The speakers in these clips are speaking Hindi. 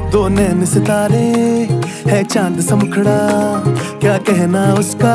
दो नैन सितारे है चांद सा मुखड़ा, क्या कहना उसका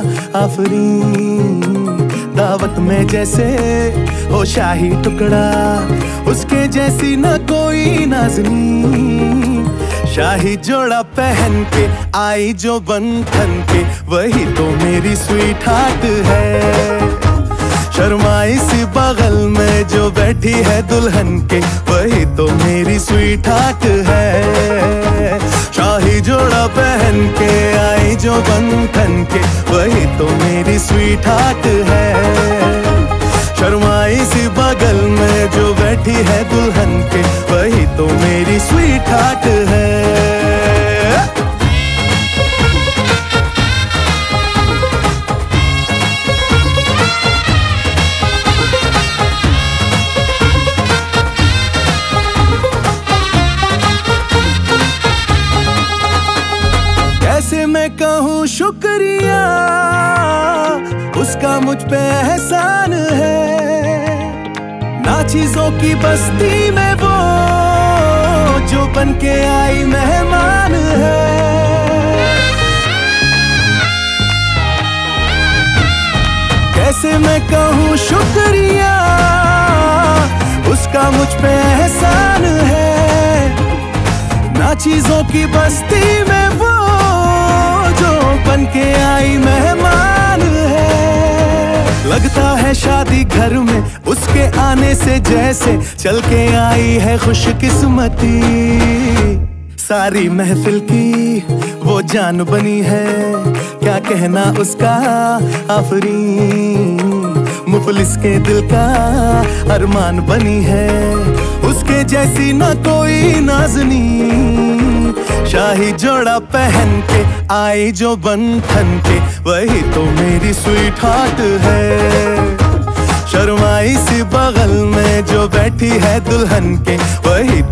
आफरीन। दावत में जैसे हो शाही टुकड़ा, उसके जैसी न कोई नाज़नीन। शाही जोड़ा पहन के आई जो बंधन के, वही तो मेरी स्वीट हार्ट है। शर्माई सी बगल में जो बैठी है दुल्हन के, वही तो मेरी स्वीट हार्ट है। शाही जोड़ा पहन के आई जो बंधन के, वही तो मेरी स्वीट हार्ट है। शर्माई सी बगल में जो बैठी है दुल्हन के, वही तो मेरी स्वीट हार्ट है। कैसे मैं कहूँ शुक्रिया, उसका मुझ पे एहसान है। ना चीजों की बस्ती में वो जो बन के आई मेहमान है। कैसे मैं कहूँ शुक्रिया, उसका मुझ पे एहसान है। ना चीजों की बस्ती में वो जो बन के आई मेहमान है। लगता है शादी घर में उसके आने से जैसे चल के आई है खुशकिस्मती। सारी महफिल की वो जान बनी है, क्या कहना उसका आफरीन। मुफलिस के दिल का अरमान बनी है, उसके जैसी न कोई नाज़नीन। शाही जोड़ा पहन के आई जो बंधन के, वही तो मेरी स्वीट हार्ट है। शर्माई सी बगल में जो बैठी है दुल्हन के, वही